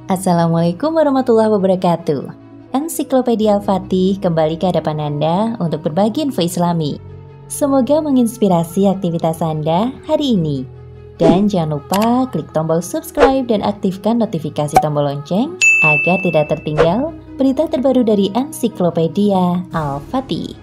Assalamualaikum warahmatullahi wabarakatuh. Ensiklopedia Al-Fatih kembali ke hadapan Anda untuk berbagi info Islami. Semoga menginspirasi aktivitas Anda hari ini. Dan jangan lupa klik tombol subscribe dan aktifkan notifikasi tombol lonceng agar tidak tertinggal berita terbaru dari Ensiklopedia Al-Fatih.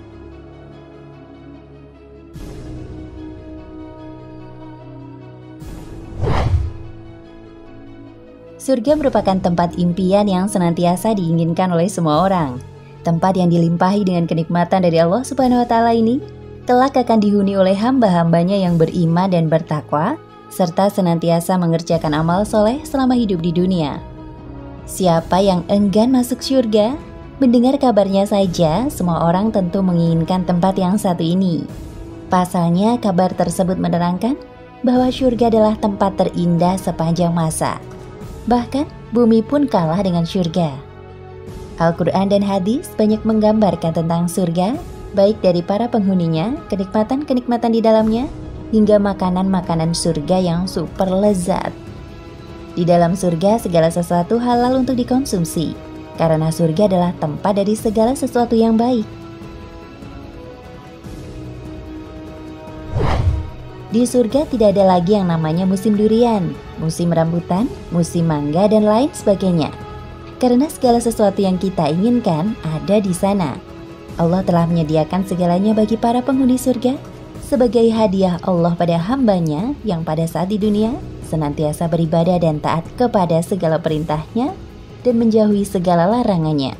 Surga merupakan tempat impian yang senantiasa diinginkan oleh semua orang. Tempat yang dilimpahi dengan kenikmatan dari Allah Subhanahu wa Ta'ala ini kelak akan dihuni oleh hamba-hambanya yang beriman dan bertakwa, serta senantiasa mengerjakan amal soleh selama hidup di dunia. Siapa yang enggan masuk surga, mendengar kabarnya saja, semua orang tentu menginginkan tempat yang satu ini. Pasalnya, kabar tersebut menerangkan bahwa surga adalah tempat terindah sepanjang masa. Bahkan, bumi pun kalah dengan surga. Al-Quran dan hadis banyak menggambarkan tentang surga, baik dari para penghuninya, kenikmatan-kenikmatan di dalamnya, hingga makanan-makanan surga yang super lezat. Di dalam surga, segala sesuatu halal untuk dikonsumsi, karena surga adalah tempat dari segala sesuatu yang baik. Di surga tidak ada lagi yang namanya musim durian, musim rambutan, musim mangga, dan lain sebagainya. Karena segala sesuatu yang kita inginkan ada di sana. Allah telah menyediakan segalanya bagi para penghuni surga sebagai hadiah Allah pada hambanya yang pada saat di dunia senantiasa beribadah dan taat kepada segala perintahnya dan menjauhi segala larangannya.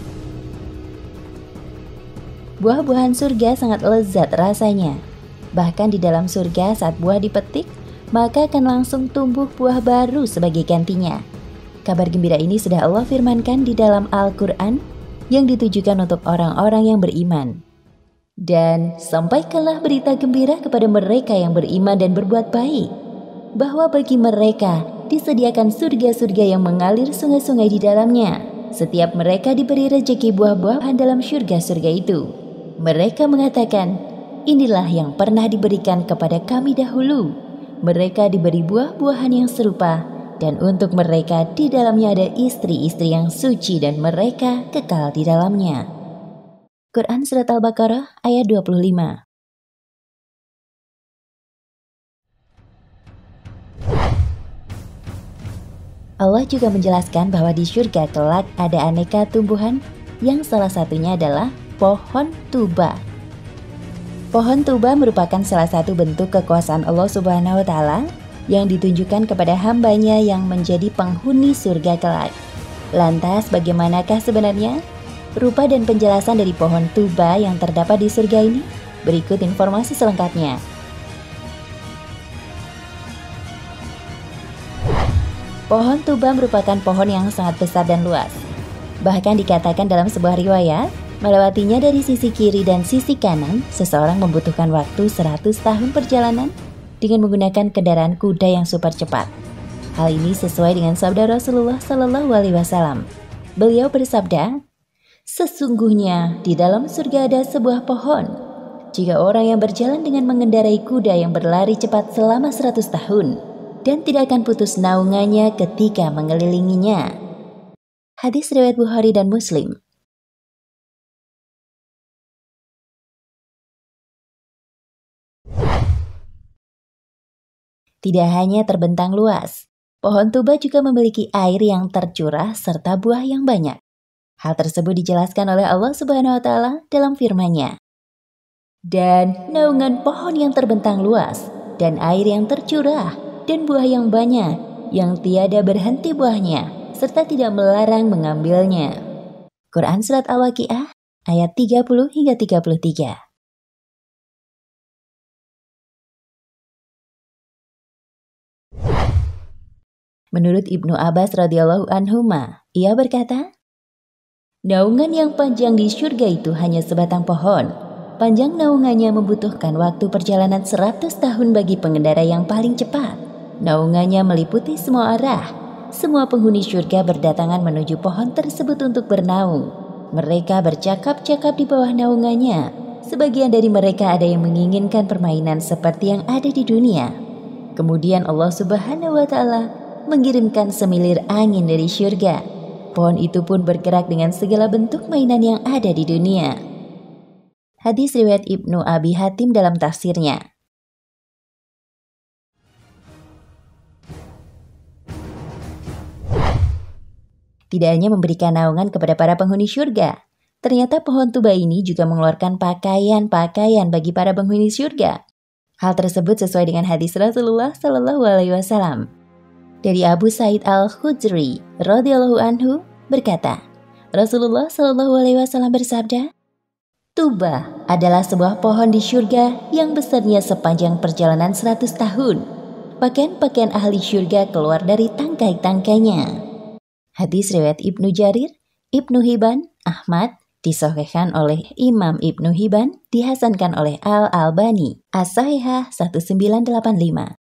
Buah-buahan surga sangat lezat rasanya. Bahkan di dalam surga saat buah dipetik, maka akan langsung tumbuh buah baru sebagai gantinya. Kabar gembira ini sudah Allah firmankan di dalam Al-Quran yang ditujukan untuk orang-orang yang beriman. Dan sampaikanlah berita gembira kepada mereka yang beriman dan berbuat baik, bahwa bagi mereka disediakan surga-surga yang mengalir sungai-sungai di dalamnya. Setiap mereka diberi rejeki buah-buahan dalam surga-surga itu. Mereka mengatakan, inilah yang pernah diberikan kepada kami dahulu. Mereka diberi buah-buahan yang serupa, dan untuk mereka di dalamnya ada istri-istri yang suci dan mereka kekal di dalamnya. Quran Surat Al-Baqarah ayat 25. Allah juga menjelaskan bahwa di surga kelak ada aneka tumbuhan yang salah satunya adalah pohon tuba. Pohon tuba merupakan salah satu bentuk kekuasaan Allah Subhanahu wa Ta'ala yang ditunjukkan kepada hambanya yang menjadi penghuni surga kelak. Lantas bagaimanakah sebenarnya rupa dan penjelasan dari pohon tuba yang terdapat di surga ini? Berikut informasi selengkapnya. Pohon tuba merupakan pohon yang sangat besar dan luas. Bahkan dikatakan dalam sebuah riwayat, melewatinya dari sisi kiri dan sisi kanan, seseorang membutuhkan waktu 100 tahun perjalanan dengan menggunakan kendaraan kuda yang super cepat. Hal ini sesuai dengan sabda Rasulullah SAW. Beliau bersabda, sesungguhnya di dalam surga ada sebuah pohon. Jika orang yang berjalan dengan mengendarai kuda yang berlari cepat selama 100 tahun dan tidak akan putus naungannya ketika mengelilinginya. Hadis riwayat Bukhari dan Muslim. Tidak hanya terbentang luas, pohon tuba juga memiliki air yang tercurah serta buah yang banyak. Hal tersebut dijelaskan oleh Allah Subhanahu wa Ta'ala dalam firman-Nya. Dan naungan pohon yang terbentang luas, dan air yang tercurah, dan buah yang banyak, yang tiada berhenti buahnya, serta tidak melarang mengambilnya. Quran Surat Al-Waqiah ayat 30 hingga 33. Menurut Ibnu Abbas radhiyallahu anhuma, ia berkata, naungan yang panjang di surga itu hanya sebatang pohon. Panjang naungannya membutuhkan waktu perjalanan 100 tahun bagi pengendara yang paling cepat. Naungannya meliputi semua arah. Semua penghuni surga berdatangan menuju pohon tersebut untuk bernaung. Mereka bercakap-cakap di bawah naungannya. Sebagian dari mereka ada yang menginginkan permainan seperti yang ada di dunia. Kemudian Allah Subhanahu wa Ta'ala mengirimkan semilir angin dari syurga. Pohon itu pun bergerak dengan segala bentuk mainan yang ada di dunia. Hadis riwayat Ibnu Abi Hatim dalam tafsirnya. Tidak hanya memberikan naungan kepada para penghuni syurga, ternyata pohon tuba ini juga mengeluarkan pakaian-pakaian bagi para penghuni syurga. Hal tersebut sesuai dengan hadis Rasulullah Shallallahu Alaihi Wasallam. Dari Abu Sa'id Al-Khudri radhiyallahu anhu berkata, Rasulullah Shallallahu Alaihi Wasallam bersabda, "Tuba adalah sebuah pohon di syurga yang besarnya sepanjang perjalanan 100 tahun. Pakaian-pakaian ahli syurga keluar dari tangkai-tangkainya." Hadis riwayat Ibnu Jarir, Ibnu Hibban, Ahmad, disahihkan oleh Imam Ibnu Hibban, dihasankan oleh Al-Albani, As-Sahihah 1985.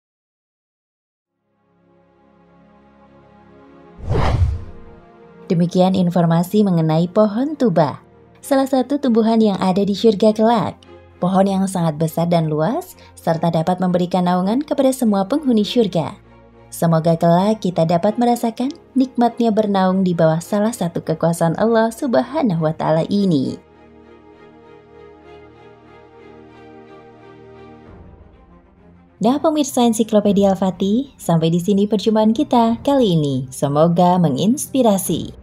Demikian informasi mengenai pohon tuba, salah satu tumbuhan yang ada di syurga kelak. Pohon yang sangat besar dan luas, serta dapat memberikan naungan kepada semua penghuni syurga. Semoga kelak kita dapat merasakan nikmatnya bernaung di bawah salah satu kekuasaan Allah Subhanahu wa Ta'ala ini. Nah pemirsa Ensiklopedia Al-Fatih, sampai di sini perjumpaan kita kali ini. Semoga menginspirasi.